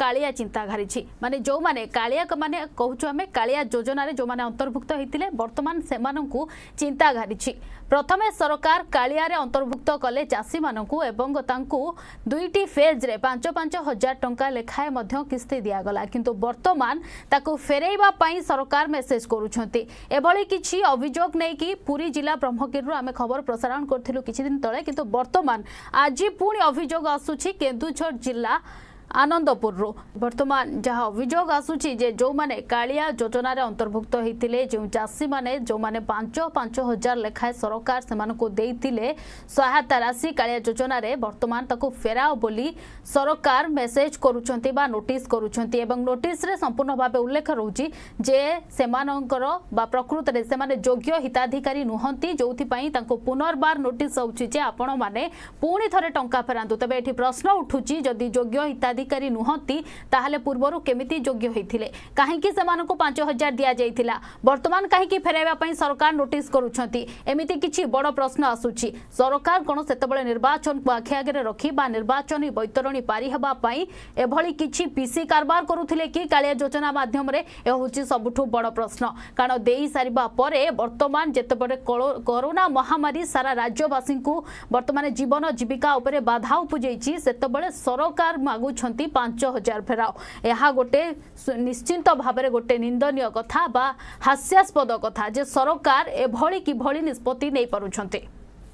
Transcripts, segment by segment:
कालिया चिंता घारी माने जो माने कालिया माने कहूँ आम कालिया योजना जो माने अंतर्भुक्त होते बर्तमान से चिंता घारी प्रथमे सरकार कालिया रे अंतर्भुक्त कले चाषी मानकू एवं तांकू दुईटी फेज रे 5-5 हजार टंका लेखाए मध्य किस्ती दियागला किंतु वर्तमान ताकू फेरैबा पई सरकार मेसेज करूछंती एभली किछि अभियोग नै कि पुरी जिला ब्रह्मगिरी रु आमे खबर प्रसारण करथिलु किछि दिन तळे किंतु वर्तमान आज पुणी अभियोग आसुछि केन्दुझर जिला आनंदपुर वर्तमान जहाँ अभियोग आसूची जे जो माने कालिया योजना अंतर्भुक्त होते जो चाषी माने जो माने 5-5 हजार लेखाए सरकार से देइतिले सहायता राशि कालिया योजना वर्तमान ताको फेराओ बोली सरकार मेसेज करुछंती बा नोटिस करुछंती एवं नोटिस रे संपूर्ण भाव उल्लेख रहउची जे सेमानंकर बा प्रकृत रे सेमाने योग्य हिताधिकारी नुहंती जोथि पई ताको पुनर्बार नोटिस होउची जे आपण माने पुणी थरे टंका फेरांतु तबे एठी प्रश्न उठुची जदि योग्य हिताधिकारी नुहंती ताहले पूर्वरु केमिति योग्य होइथिले काहेकि सेमानकु 5000 दिया जाइथिला वर्तमान काहेकि फेराइबा पई सरकार नोटिस करूछंती एमिति किछि बड़ प्रश्न आसुची सरकार कोन सेतबेले निर्वाचन को आखि आगे रखी बा निर्वाचन बैतरणी पारी हेबा पई एभली किछि पीसी कारबार करूथिले कि कालिया योजना माध्यम रे ए होछि सबठु बड़ प्रश्न कारण देई सारिबा परे वर्तमान जेतेबेले कोरोना महामारी सारा राज्यवासी को वर्तमान जीवन जीविका उपरे बाधा उपजैछि सेतबेले सरकार मागु 5,000 फेराओ यह गोटे निश्चिंत भाव में गोटे निंदनीय कथा बा हास्यास्पद कथा जे सरकार एभली किभली निष्पत्ति नहीं पारुछंती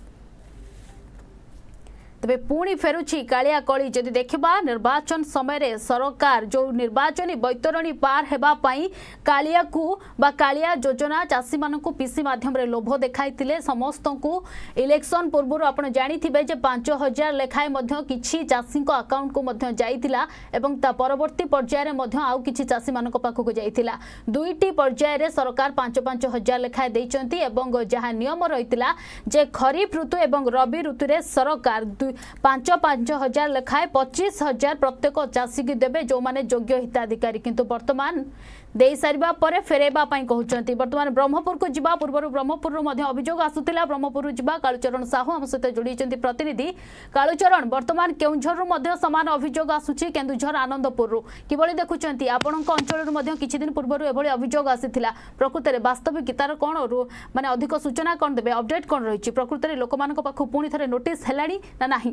तबे पुणी फेरुछि कालिया कली जदि देखिबा निर्वाचन समय रे सरकार जो निर्वाचनी बैतरणी पार हेबा पई कालिया को बा कालिया योजना चाषी मानकू पीसी माध्यम रे लोभ देखाइतिले समस्त को इलेक्शन पूर्व आपण जानिथिबे जे 5,000 लेखाए मध्य किछि चाषी को अकाउंट को मध्य जाइतिला एवं ता परवर्ती पर्याय रे मध्य आउ किछि चाषी मानक पाखु को जाइतिला दुईटी पर्याय रे सरकार 5-5 हजार लेखाए दैचंती एवं जहा नियम रहितिला जे खरीफ ऋतु एवं रबी ऋतु रे सरकार 5-5 हजार लेखाए 25,000 प्रत्येक चाषी की देवे जो माने योग्य हिताधिकारी किंतु वर्तमान दे सारिबा परे फेरेबा पई कहउचंती वर्तमान ब्रह्मपुर को जिबा पूर्व ब्रह्मपुर रो अभियोग आसुतिला ब्रह्मपुर जिबा कालुचरण साहू हम सहित जोड़ीचंती प्रतिनिधि कालुचरण वर्तमान केउझर रो समान अभियोग आसुची केन्दुझर आनंदपुर रो किबळी देखुचंती आपणक अंचल रो किछि दिन पूर्व एभली अभियोग आसीथिला प्रकृत रे वास्तविकतार कोन माने अधिक सूचना कोन देबे अपडेट कोन रहिछि प्रकृत रे लोकमानक पाखु पुणी थरे नोटिस हेलाणी ना नाही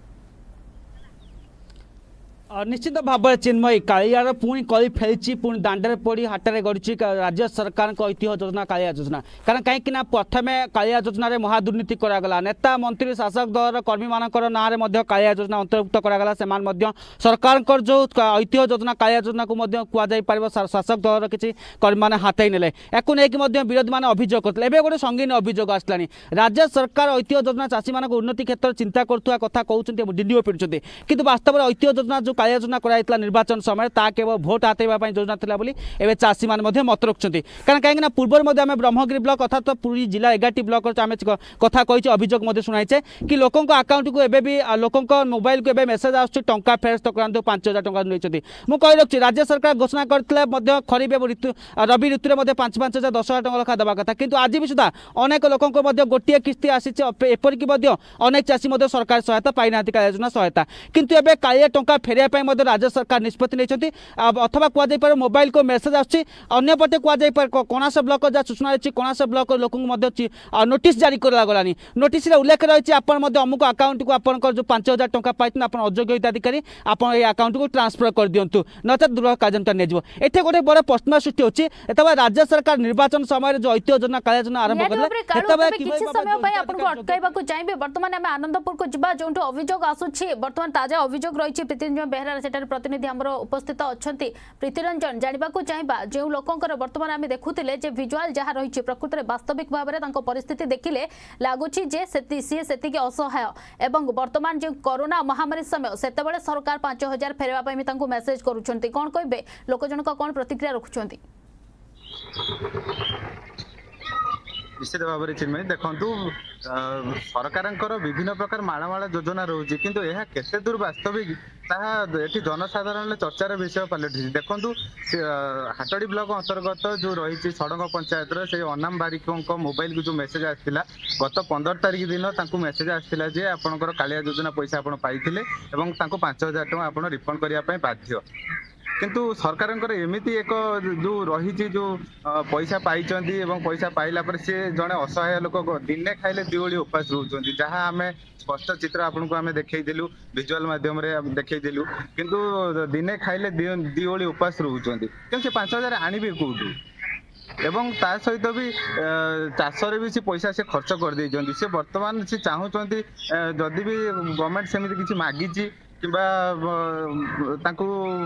निश्चित भाव चिन्मयी कालियार पुणी कली फेरी पुणी दांडे पड़ी हाटरे गड़ी राज्य सरकार ऐतिह्य योजना कालिया योजना कारण कहीं प्रथम कालिया योजन महादुर्नीति करागला नेता मंत्री शासक दल कर्मी मान ना कालिया योजना अंतर्भुक्त करागला से सरकार जो ऐतिह्य योजना कालिया योजना को कहुपर शासक दल किसी कर्मी मैंने हाथई ने या विरोधी मैंने अभियोग करते गोटे संगीन अभियोग आसला राज्य सरकार ऐतिह्य योजना चाषी मान उन्नति क्षेत्र चिंता करुवा कथा कहते डिंडिओ पिटुंट कि वास्तव में ऐतिह्य योजना जो कालिया योजना कराइतला निर्वाचन समय ता केवल भोट हातेबा योजना थिला बोली एबे चाषी मान मत रखुंट कारण कहीं पूर्व आम ब्रह्मगिरी ब्लॉक अर्थात पूरी जिला 11टी ब्लॉक आम कथा कही अभियोग शुणाइचे कि लोकों अकाउंट को एबे भी लोकों मोबाइल को एबे मेसेज आसुछि टंका फेरस्त करांतु 5,000 टंका नहीं मुझे कही रखी राज्य सरकार घोषणा करते खरीफ ऋतु रबी ऋतु में 5,000 10,000 टंका लेखा देवा कथा किंतु आज भी सुधा अनेक लोकों गोटे किस्ती आसी एपरिक अनेक चाषी सरकार सहायता पाई ना कालिया योजना सहायता किंतु एबे कालिया टंका फेरिया राज्य सरकार निष्पत्ति नहीं अथवा कहुपर मोबाइल को मेसेज आसपटे कहुपर कणास ब्लॉक जहाँ सूचना रही कणास ब्लॉक लोक नोटिस जारी करागला नोटिस उल्लेख रही अमुक अकाउंट को आप जो 5,000 टंका पाई अयोग्य हिताधिकारी आप अकाउंट को ट्रांसफर कर दिंतु नचेत दुर्ग कार्यान्वयन नहीं गोटे बड़ प्रश्न सृष्टि होती राज्य सरकार निर्वाचन समय जो ऐतिह्य योजना कालिया योजना आरंभ कर चाहिए बर्तमान आम आनंदपुर को जा जो अभियोग आसूची बर्तमान ताजा अभियोग रही प्रीतिरंजन बेहरा सेठार प्रतिनिधि आमर उपस्थित अच्छा प्रीतिरंजन जानवाक चाहिए जो लोकंर बर्तमान आम देखुले विजुआल जहाँ रही प्रकृत में वास्तविक भाव में परिस्थिति देखिले लगुच सी से असहाय एवं वर्तमान जो कोरोना महामारी समय से सरकार 5,000 फेरवा मेसेज करुँच कौन कहे लोक जनक कौन प्रतिक्रिया रखुंट निश्चित भाव में चिन्मयी देखु सरकार विभिन्न प्रकार माड़माड़ योजना रोचे किंतु यह केते दूर वास्तविक ये जनसाधारण चर्चार विषय पलटि देखु हाटड़ी ब्लॉक अंतर्गत जो रही सड़क पंचायत से अनाम बारिकों मोबाइल को जो मेसेज आसाला गत 15 तारिख दिन मेसेज आसाला जे आपंकर कालिया योजना पैसा आप पाई 5,000 टଙ୍କା आप रिफंड करने बाध्य किंतु सरकार एमती एक जो रही जो पैसा पाई पैसा पाइला पर सी जड़े असहाय लोक दिने खाइले दिओली उपास रोचंती जहाँ आम स्पष्ट चित्र आपको आम देखलु विजुअल माध्यम देखलु किंतु दिने खाइले दिओली उपास रोचंती कि 5,000 आणबे कौटू एवं ता सहित भी चाषरे भी पैसा से खर्च कर देइछंती से वर्तमान से चाहूचंती जदि भी गवर्नमेंट सेमिति किछि मागिछि किबा तांको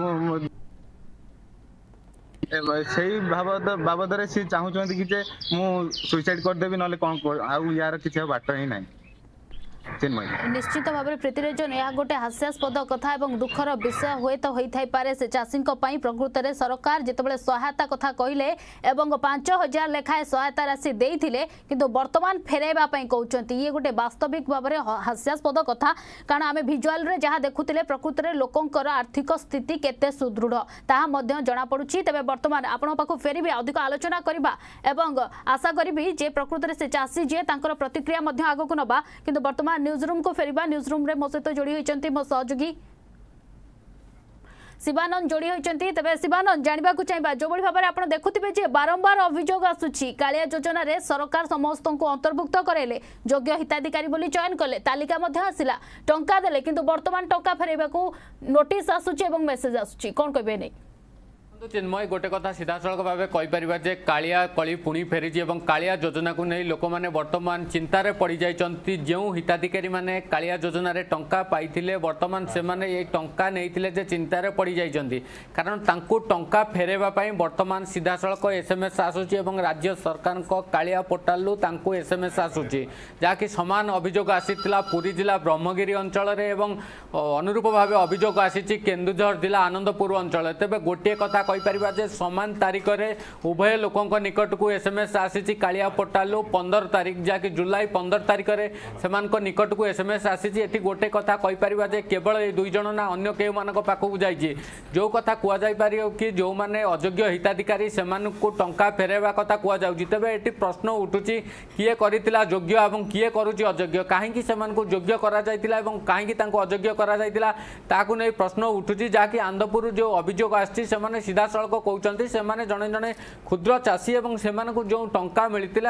सेही बाबद सी चाहूचंती कि मु सुइसाइड कर देबी नले कोन आउ यार किछि बाट ही नाही निश्चित भाव में प्रीतिरंजन यह गोटे हास्यास्पद कथा और दुखर विषय हुए तो होता पारे से चाषी प्रकृत में सरकार जितेबाला सहायता कथा कहले 5,000 लेखाएं सहायता राशि देते किंतु वर्तमान फेरैवा कहते ये गोटे वास्तविक भाव में हास्यास्पद कथा कारण आम भिजुआल रे जहाँ देखुले प्रकृत में लोकंर आर्थिक स्थिति केते सुदृढ़ ताहा जना पड़ुछि तेबे वर्तमान आपण पाखु फेरिबे अधिक आलोचना करबा एवं आशा करी जे प्रकृत में से चाषी जे तांकर प्रतिक्रिया आगक नबा किंतु वर्तमान न्यूज रूम को फेरिबा न्यूज रूम रे मो सहित जोड़ी होइचंती मो सहयोगी शिवानंद जोड़ी होइचंती तबे शिवानंद जानबा को चाहबा जो बड़ी भाबरे आपण देखुथिबे जे बारंबार अभियोग आसुछि कालिया योजना रे सरकार समस्त को अंतर्भुक्त करेले योग्य हिताधिकारी बोली चयन कले तालिका मध्ये आसिला टंका देले किंतु वर्तमान टंका फेरैबा को नोटिस आसुछि एवं मेसेज आसुछि कोन कहबे नै चिन्मय गोटे कथा सीधा सड़क भाव कहीपर जे कालिया कली पुणी फेरी कालिया योजना को नहीं लोक मैंने बर्तमान चिंतार पड़ जाती जो हिताधिकारी मैंने कालिया योजना रे टंका पाई बर्तमान से माने ये टंका नहीं जे चिंतार पड़ जाती कारण तांको टंका फेरैवा बर्तमान सीधा सड़क एसएमएस आसूची राज्य सरकार कालिया पोर्टाल तांको एसएमएस आसूची जहाँकि सामान अभियोग आसीथिला पुरी जिला ब्रह्मगिरी अंचल अनुरूप भाव अभियोग आसी केन्दुझर जिला आनंदपुर अंचल तेज गोटे कथा कहीपर जे समान तारीख में उभय लोकों निकट को एसएमएस आसी कालिया पोर्टाल 15 तारीख जहाँकि जुलाई 15 तारीख में से निकट को एसएमएस आसी गोटे कथा कहीपर जे केवल ये दुई जन ना अन्य के पाखक जाइए जो कथा कहुपर कि जो मैंने अयोग्य हिताधिकारी से टंका फेरैवा कथा कहुच्छी तेज ये प्रश्न उठुची किए करथिला योग्य और किए करुच्ची अयोग्य कहीं योग्य कहीं अयोग्य कर प्रश्न उठुची जहाँकि आनंदपुर जो अभियोग आसी सीधा सड़क कहते से जड़े जड़े क्षुद्र चाषी और से जो टंका मिलता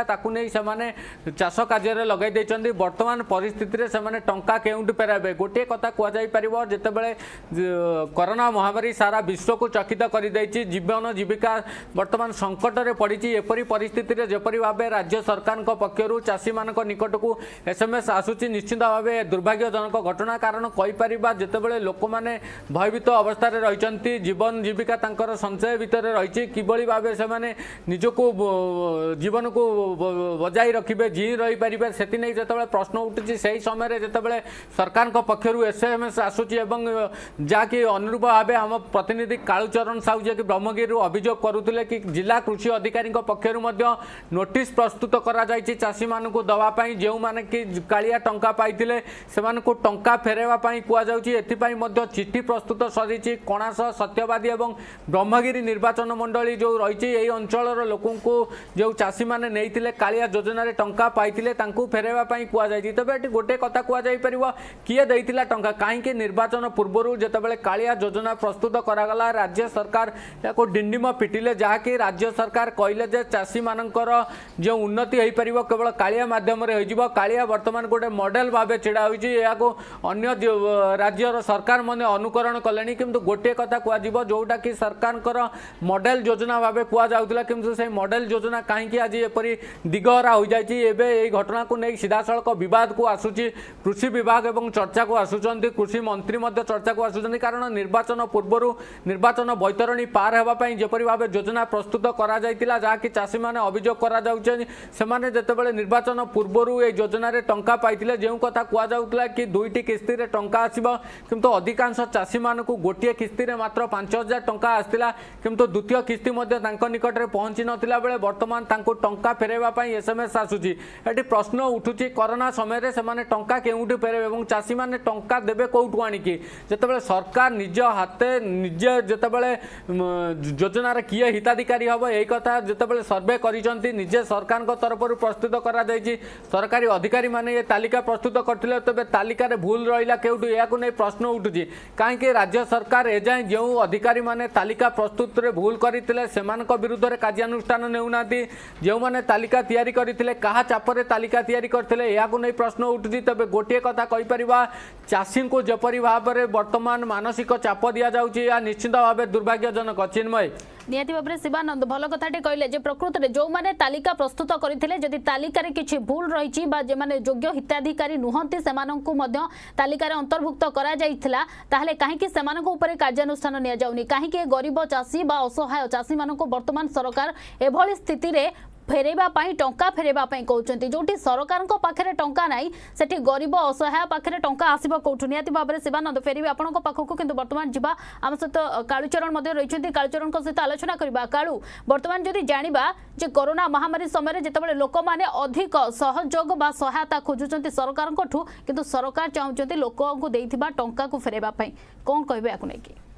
चाष कार्य लगे देते बर्तमान परिस्थिति से टंका केउंटु फेराबे गोटे कथा कहुपर जितेबाला कोरोना महामारी सारा विश्व को चकित कर जीवन जीविका बर्तमान संकट में पड़ी एपरी परिस्थिति जपरी भाव राज्य सरकार पक्षर चाषी मान निकट को एसएमएस आसूची निश्चित भाव दुर्भाग्यजनक घटना कारण कहीपर जितेबाला लोक मैंने भयभीत अवस्था रही जीवन जीविका संचय भितर रही किभली भाव से निजक जीवन को बजाई रखिए जी रही पारे से जो प्रश्न उठुची से समय जितेबाला सरकार पक्षर एसएमएस आसूची जहाँकि अनुरूप भाव आम प्रतिनिधि कालूचरण साहू जी ब्रह्मगिरी अभियोग करुले कि जिला कृषि अधिकारी पक्षर नोटिस प्रस्तुत कर चाषी मान दवाई जो मैंने कि कालिया टंका पाई से टंका फेरैवा कहुच्छी चिठी प्रस्तुत सरी कणास सत्यवादी और ब्रह्मगिरी निर्वाचन मंडली जो रही यही अंचल लोक जो चाषी मैंने नहीं कालिया योजना रे टंका पाई फेरैवा कहुई तेज ये गोटे कथा कहुपर किए देता टंका कहीं निर्वाचन पूर्व जितेबाला कालिया योजना प्रस्तुत करागला राज्य सरकार या डिंडिम पिटिले जहाँकि राज्य सरकार कहले जे चाषी मानकर जो उन्नति हो पार केवल कालिया मध्यम कालिया वर्तमान गोटे मॉडल भाव छिड़ा होन्य राज्यर सरकार मैंने अनुकरण कले किंतु गोटे कथा कह जोटा कि सरकार मॉडल योजना भाव कहुला किंतु से मॉडल योजना कहीं आज एपरी दिगहरा हो जाए घटना को नहीं सीधा सड़क विवाद को आसूची कृषि विभाग और चर्चा को आसुंच कृषि मंत्री चर्चा को आसुंच कारण निर्वाचन पूर्व निर्वाचन बैतरणी पार होगापी जपरी भाव योजना प्रस्तुत करा जहाँकि चाषी मैंने अभियोग कर जितेबाला निर्वाचन पूर्व ये योजना रे टंका पाई जो कथा कहुला कि 2टी किस्ती रे टंका आसब किंतु अधिकांश चाषी मानक गोटे किस्ती रे मात्र 5,000 टंका आसला जाइतिला किंतु द्वितीय किस्ती मध्ये तांको निकट रे पहुंची नथिला बेले वर्तमान तांको टंका फेरेबा पई एसएमएस आसुची एटी प्रश्न उठुची कोरोना समय रे से माने टंका केउठी फेरेबे एवं चासी माने टंका देबे कोउठु आनी की जेतेबेले सरकार निज हाथे निजे जेतेबेले योजना रे किए हिताधिकारी हबो एई कथा जेतेबेले सर्वे करिसंती निजे सरकार को तरफ प्रस्तुत करा जायछि सरकारी अधिकारी माने ये तालिका प्रस्तुत करथिले तबे तालिका रे भूल रहिला केउठु याकु नै प्रश्न उठुची काहे कि राज्य सरकार एजाय जो अधिकारी माने तालिका प्रस्तुत रे भूल करथिले सेमानक विरुद्ध रे कार्यानुष्ठान नेउनाती जो माने तालिका तयारी करथिले कहा चापरे तालिका तयारी करथिले याकु नै प्रश्न उठुची तबे गोटे कथा कहि परिबा चासी को जपरि भाव रे वर्तमान मानसिक चाप दिया जाउची या निश्चित भाव दुर्भाग्यजनक चिन्मय निहाती भाव में शिवानंद भल कथाटे कहले जे प्रकृत में जो माने तालिका प्रस्तुत करथिले जदि तालिकार किछि भूल रहिछि बा जे माने योग्य हिताधिकारी नुहंती सेमानंकु मध्य तालिकार अंतर्भुक्त करा जाइथिला ताहले काहेकि सेमानंकु ऊपर कार्यानुष्ठान निया जाउनी काहेकि गरीब चासी बा असहाय चासी मानंकु वर्तमान सरकार एभली स्थिति रे फेरेबा पाई टंका फेरेबा पाई कहउचंती जोटी सरकार को पाखरे टंका नाही सेठी गरीब असहाय पाखरे टंका आसीबो कोठु नियाती भाबरे शिवानंद फेरिबे आपन को पाखको किंतु वर्तमान जिबा आम सहित कालुचरण मध्ये रहिचंती कालुचरण को सहित आलोचना करबा कालू वर्तमान जदि जानिबा जे कोरोना महामारी समय जेतेबेले लोक माने अधिक सहयोग बा सहायता खोजुचंती सरकार कोठु किंतु सरकार चाहुचंती लोक को देइथिबा टंका को फेरेबा पाई कोन कहबे आकु नै की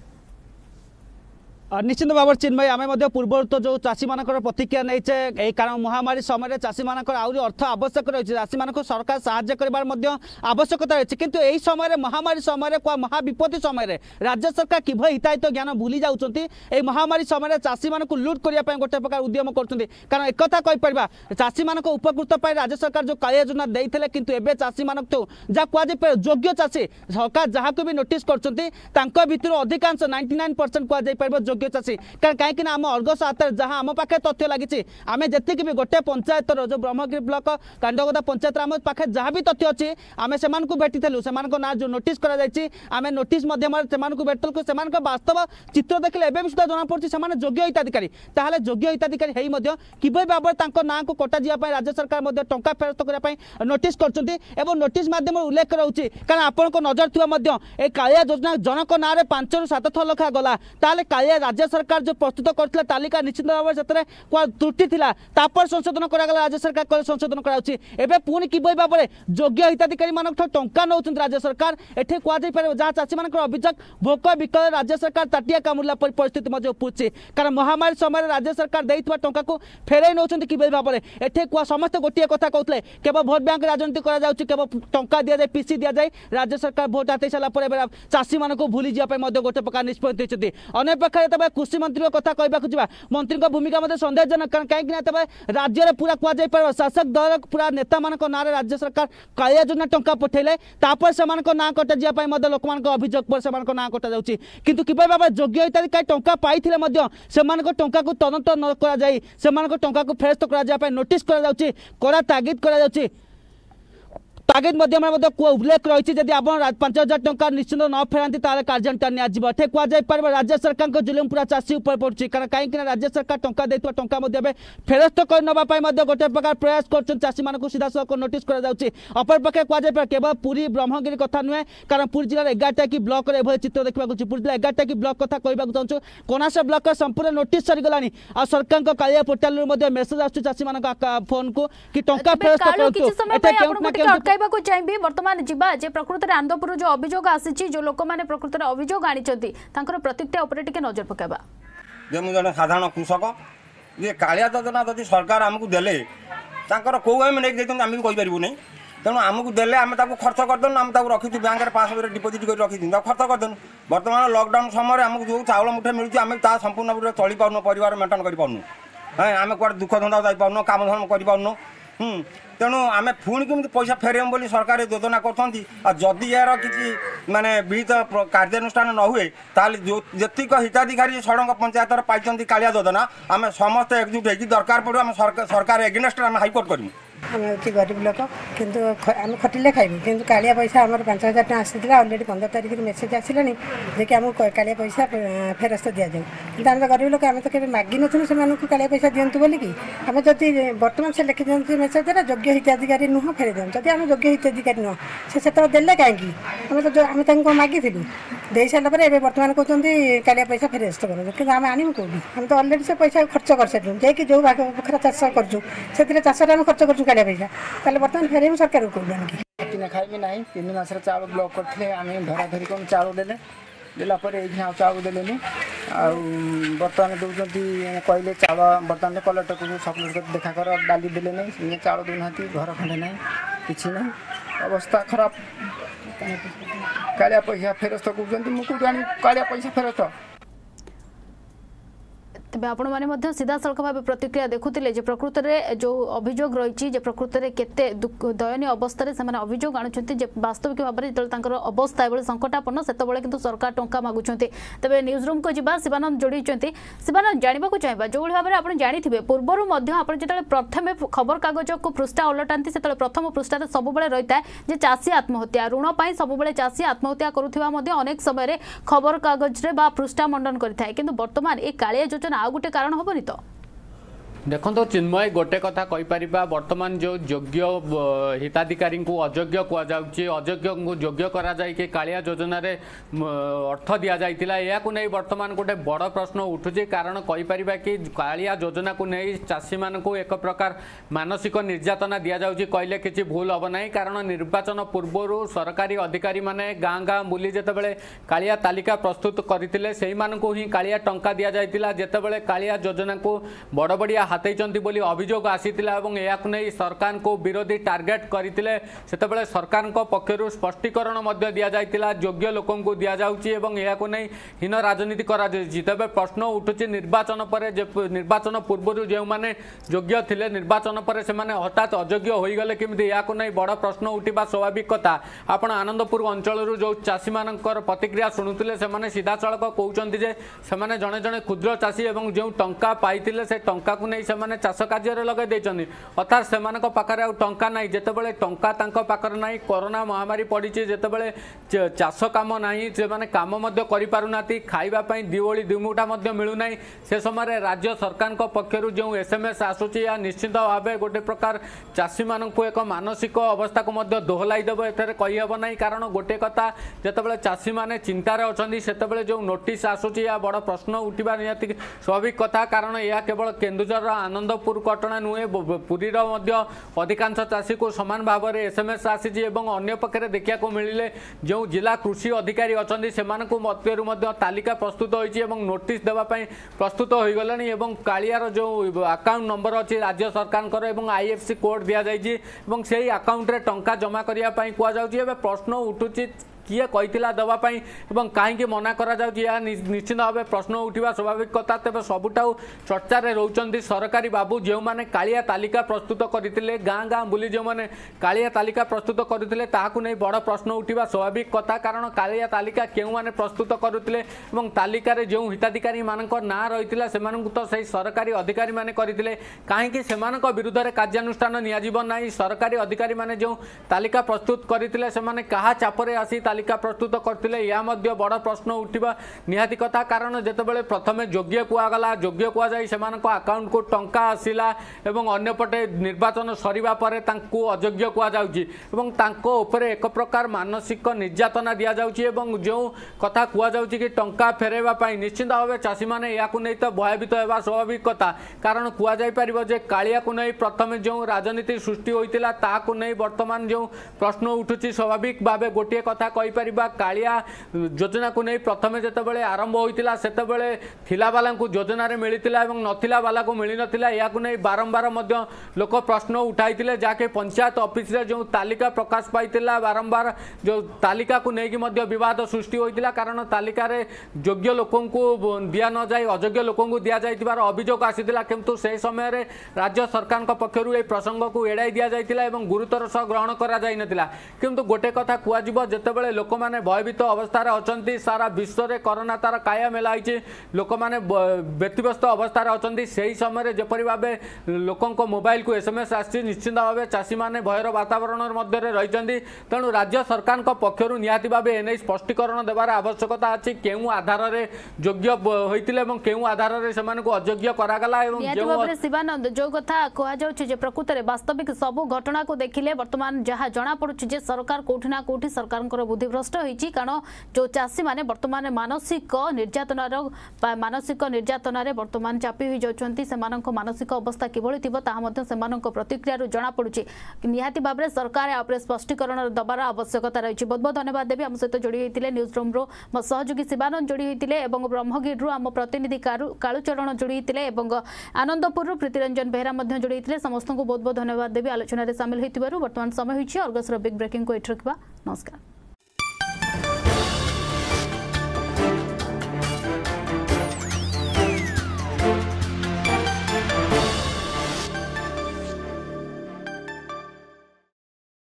निश्चित भाव चिन्मय आम पूर्व तो जो चाषी मान प्रतिक्रिया नहीं कारण महामारी समय चाषी मान आहरी अर्थ आवश्यक रही चाषी मान सरकार साहाय्य करार आवश्यकता रही किंतु यही समय महामारी समय महाविपत्ति समय राज्य सरकार किभली हिताहित ज्ञान भूली जाऊँच महामारी समय चाषी मान लुट करने गोटे प्रकार उद्यम कर कारण एक कहीपर चाषी मान उपकृत राज्य सरकार जो कालिया योजना देते किंतु एवं चाषी मान जहाँ कहुए योग्य चाषी सरकार जहाँ को भी नोटिस कर अधिकांश 99% कहुपर चाषी कारण कहीं आम अर्गस हाथ जहाँ आम पाखे तथ्य लगी आम जी भी गोटे पंचायत जो ब्रह्मगिरी ब्लॉक कांडगदा पंचायत आम पाखे जहाँ भी तथ्य अच्छी आम से भेटी से ना जो नोटिस आम नोटिस भेटलु से वास्तव चित्र देखले एवं सुधा जना पड़ी से योग्य हिताधिकारी ताहले योग्य हिताधिकारी है किभली भाव ना को कटा जावाई राज्य सरकार टंका फेरस्त करने नोटिस कर नोटिस मध्यम उल्लेख रोचे कारण आपण नजर थी कालिया योजना जनक ना 5 ରୁ 7 थर लखा गला ताले कालिया राज्य सरकार जो प्रस्तुत करथिला तालिका निश्चित भाव से त्रुटि थिला तापर संशोधन करागला राज्य सरकार को संशोधन कराउछि एबे पुनी किबई भाव योग्य हिताधिकारी मानक टंका नौछन राज्य सरकार एठे कुआ जाई पारे जहाँ चाषी मान अभियोग भोक विकल राज्य सरकार ताटिया कामुला परिस्थिति मजे उपुछि कारण महामारी समय राज्य सरकार देइतबा टंका को फेराई नौछन किबई भाव एठे कुआ समस्त गोटिए कथा कहथले केवल भोट बैंक राजनीति करा जाउछि केवल टंका दिया जाय पीसी दिया जाय राज्य सरकार भोट आते साला पर चाषी मान भूली जा गोटे प्रकार निष्पत्ति होती अनेक प्रकार कृषि मंत्री कथा कहवा मंत्री भूमिका सन्देहजनक कारण कहीं राज्य में पूरा कहुपर शासक दल पूरा नेता मान ना राज्य सरकार कालिया योजना टंका पठेले से ना कटा जावाई लोक अभियोग पर से ना कटा जाऊँगी किंतु किभली भाव योग्य हिताधिकारी टंका पाई से टंका को तदंत न कर टंका को फेरस्त कर नोटिस कड़ा तागिद कर तागिद उल्लेख रही जदि आप 5,000 टंका निश्चित न फेराती कार्यानुष्ठान निजे कहुपर राज्य सरकार को जुलुम पूरा चाषी उपर पड़ुछि कारण कहीं राज्य सरकार टंका देता टंका फेरस्त कर नापी गोटे प्रकार प्रयास कर चाषी मान सीधा सड़क नोटिस अपरपक्षे कहुपर केवल पुरी ब्रह्मगिरी कथा नुहे कारण पुरी जिले 11टा की ब्लॉक एभली चित्र देखा पुरी जिला 11टा की ब्लॉक कथा कहूँ चाहूँ कोनास ब्लॉक संपूर्ण नोटिस सरीगला आ सरकार कालिया पोर्टाल मेसेज आसुछि चाषी मान फोन को कि टंका फेरस्त चाहिए वर्तमान जीवा जे प्रकृत में आनंदपुर जो अभियोग आसी जो लोक मैंने प्रकृत में अभियोग आनी प्रतिक्रिया उपर टिके नजर पकाइबा जे मु जने साधारण कृषक ये कालिया योजना जदि सरकार आमको देले तांकर को एम नहीं देते आम कही पारू नहीं तेणु आमको देले आम खर्च करदेनु आम रखी बैंक पासबुक डिपोजिट कर रखी खर्च करदेनु बर्तमान लॉकडाउन समय आमको जो चाउल मुठे मिलूँ आम संपूर्ण भाव चली पार्न परिवार मेंटेन कर पार्न हाँ आम कौन दुख धंदा जापार काम धाम कर तेणु आम पुणी केमी पैसा फेरम बोली सरकार योजना करदी यार किसी माने विहित कार्यानुष्ठान न हुए ताल जेतिक हिताधिकारी सड़क पंचायत पाई कालिया योजना आम समस्त एकजुट होगी दरकार पड़ो आम सरकार एगेन्स्ट आम हाईकोर्ट करूँ आम हूँ गरीब लोक किंतु आम खटिले खाइबू किंतु कालिया पैसा आम 5,000 टका आसाला अलरेडी 15 तारिख मेसेज आसला जे कि आमको कालिया पैसा फेरस्त दि जाऊ कि आम तो गरीब लोक आम तो केवल मागि नु से कालिया पैसा दिंतु बोलिकी आम जदि बर्तमान से लिखि दिखाते मेसेज योग्य हिताधिकारी नुह फेरी देव जदि आम योग्य हिताधिकारी नुह से देले कहीं आम तो आम मागिलु दे सारा पर एवं बर्तमान कहते कालिया पैसा फेरस्त करूँ कि आम आनमु कौटी आम तो अलरेडी से पैसा खर्च कर सारू जाकि जो पोखरा चाष कर चाष आम खर्च करूँ कालिया पैसा ताले बर्तमान फेर सरकार कौटी आनिकी खाइबी ना 3 मास चाउल ब्लक करते आम धराधरी कर चाउल देले देलापर ये चाउल देले बर्तमान दौरान कहले चाउल बर्तमान कलेक्टर को सप्लाइ कर देखा कर डाली देले नहीं चाउल दूना घर खंडे ना कि ना अवस्था खराब कालिया पैसा फेरस्त कहते मुझे आनी कालिया पैसा फेरस्त तेज आपण मैंने सीधा सड़क भाव प्रतिक्रिया देखुले प्रकृत में जो अभियोग रही प्रकृत में केते दयनीय अवस्था से अभियोग आणुंट वास्तविक भाव में जो अवस्था ये संकटापन्न से किंतु सरकार टंका मागुंट तेज न्यूज रूम को जा शिवानंद जोड़ी शिवानंद जानवा चाहिए जो भाव में आप जानी पूर्वर जो प्रथम खबर कागज को पृष्ठा उलटाती से प्रथम पृष्ठार सब रही है चाषी आत्महत्या ऋण पर सब चाषी आत्महत्या करुवा अनेक समय खबर कागज पृष्ठा मंडन करता है बर्तमान ये कालिया योजना आ गोटे कारण हेनी तो देखो चिन्मय गोटे कथा कहीपर बर्तमान जो योग्य हिताधिकारी को अयोग्य कहुच्छे अयोग्य को योग्य करा कि कालिया योजना रे अर्थ दि जाइतिला या नहीं बर्तमान गोटे बड़ प्रश्न उठुचे कारण कहीपर कि कालिया योजना को नहीं चाषी मान एक प्रकार मानसिक निर्यातना दि जाउछि कहले किछि भूल हम ना कारण निर्वाचन पूर्व सरकारी अधिकारी माने गाँ गाँ बुली जितेबाला कालिया तालिका प्रस्तुत करते से ही कालिया टंका दि जाइतिला जितेबाला कालिया योजना को बड़ बड़िया हाथई बोली अभियोग आसीतिला एवं याकु नै सरकार को विरोधी टार्गेट करथिले सेतेबेले सरकार को पक्षरु स्पष्टीकरण मध्य दिया जाइतिला योग्य लोकों को दिया जाउची एवं याकु नै हीन राजनीति करा जाइछि तबे प्रश्न उठुछि निर्वाचन परे निर्वाचन पूर्व जो माने योग्य थिले निर्वाचन परे से माने हठात अयोग्य होई गले किमिति याकु नै बड़ प्रश्न उठिबा स्वाभाविक कथा आपण आनंदपुर अंचल जो चाषी मानकर प्रतिक्रिया शुणुतिले से माने सीधा सड़क कहउचंती जे से माने जणे जणे क्षुद्र चाषी एवं जो टंका पाइतिले से टंका को नै से माने चाष कार्य लगे देछन्ती अर्थात से मानक पाखरे आ टंका नाही जेतेबेले टंका तांको पाखरे नाही कोरोना महामारी पड़ी जेतेबेले चाष काम नाही से माने काम मध्य करि पारुनाती खाइबा पई दिवोली दिमुटा मध्य मिलु नाही से समय राज्य सरकार को पक्षरु जो एसएमएस आसुची या निश्चित भावे गोटे प्रकार चाषी मानकु एक मानसिक अवस्था को मध्य दोहलाई देबो एथरे कहि हबो नाही कारण गोटे कथा जेतेबेले चाषी माने चिंतार अछन्ती सेतेबेले जो नोटिस आसुची या बड़ प्रश्न उठिबा नियति स्वाभाविक कथा कारण या केवल केन्दुझर आनंदपुर घटना नुहे पुरीर अधिकांश चाषी को समान भाव में एसएमएस आसी अन्य पक्षे देखा मिले जो जिला कृषि अधिकारी अच्छा से तालिका प्रस्तुत होती नोटिस देवाई प्रस्तुत हो गलानी कालियार जो अकाउंट नंबर अच्छी राज्य सरकार आईएफसी कोड दि जाइए से अकाउंट रे टंका जमा करने कहु प्रश्न उठुची किए कहीला देवाई कहीं मना करा निश्चित भाव प्रश्न उठा स्वाभाविक कथा तेज सबुठाऊ चर्चार रोचंती सरकारी बाबू जो मैंने कालिया तालिका प्रस्तुत करते गाँ गाँ बुली जो मैंने कालिया तालिका प्रस्तुत करते नहीं बड़ प्रश्न उठा स्वाभाविक कथा कारण कालिया तालिका क्यों मैंने प्रस्तुत करुले तालिकार जो हिताधिकारी मान ना रही से तो सही सरकारी अधिकारी मैंने करते कहीं से विरुद्ध में कार्यानुष्ठान निना सरकारी अधिकारी मैंने जो तालिका प्रस्तुत करते से क्या चापरे आसी तालिका प्रस्तुत करते या बड़ प्रश्न उठा निहाती कथा कारण जितेबाला प्रथम योग्य कहगला योग्य कहुई से अकाउंट को टंका आसला अंपटे निर्वाचन सरिबा परे तांको अयोग्य कहर एक प्रकार मानसिक निर्यातना दि जाउछि जो कथा कहु कि टंका फेरैबा निश्चित भाव चाषी मैंने या तो भयभीत होगा स्वाभाविक कथा कारण कहुपर जे कालिया को नहीं प्रथम जो राजनीति सृष्टि होता ताकू नहीं बर्तमान जो प्रश्न उठुची स्वाभाविक भाव गोटे कथा कहीपर कालिया योजना को नहीं प्रथम जितेबाला आरंभ होता से थिला वाला को योजना मिलता नथिला वाला को मिल नाला या नहीं बारंबार लोक प्रश्न उठाई जहाँकि पंचायत ऑफिस रे जो तालिका प्रकाश पाई बारंबार जो तालिका को लेकिन विवाद सृष्टि होता कारण तालिकार योग्य लोक दि न जाए अयोग्य लोक दि जाइबार अभियोग आसीला किंतु से समय राज्य सरकार पक्षर ये प्रसंग को एड़ाई दि जाइतिला एवं गुरुतर सह ग्रहण करा जाई नथिला किंतु गोटे कथा कहजिबो जेतेबेले लोक माने भयभीत अवस्था अछंती सारा विश्व रे कोरोना तार काया मेलाइछि लोक माने व्यतिव्यस्त अवस्था अछंती सेही समय जेपरि भाबे लोकंको मोबाइल को एसएमएस आछि निश्चित भाबे चाषी माने भयर वातावरण मध्य रे रहिचंती तेणु राज्य सरकार पक्षरु निहाती भाबे एनै स्पष्टीकरण देबार आवश्यकता अछि केउ आधार रे योग्य होइतिले एवं केउ आधार रे सेमानकु अयोग्य करागला एवं जो शिवानंद जो कथा कहा जाउछि जे प्रकृत रे वास्तविक सब घटना को देखिले वर्तमान जहा जना पडुछि जे सरकार कोठिना कोठी सरकारनकर बुद्धिभ्रष्ट होती कारण जो चाषी मैंने बर्तमान मानसिक निर्यातन बर्तमान चापी हो जाती मानसिक अवस्था किभली थी प्रतिक्रिया जना पड़ी निहाती भाव में सरकार आप स्पष्टीकरण दबार आवश्यकता रही। बहुत बहुत धन्यवाद देवी आम सहित जोड़ी होते न्यूज रूम रो मो सहयोगी शिवानंद जोड़ी होते ब्रह्मगिरी आम प्रतिनिधि कालुचरण जोड़ी होते आनंदपुर प्रीतिरंजन बेहरा जोड़ी होते समस्त को बहुत बहुत धन्यवाद देवी आलोचन सामिल होती बर्तमान समय होगी अर्गसर बिग ब्रेकिंग को एठी रखिबा। नमस्कार।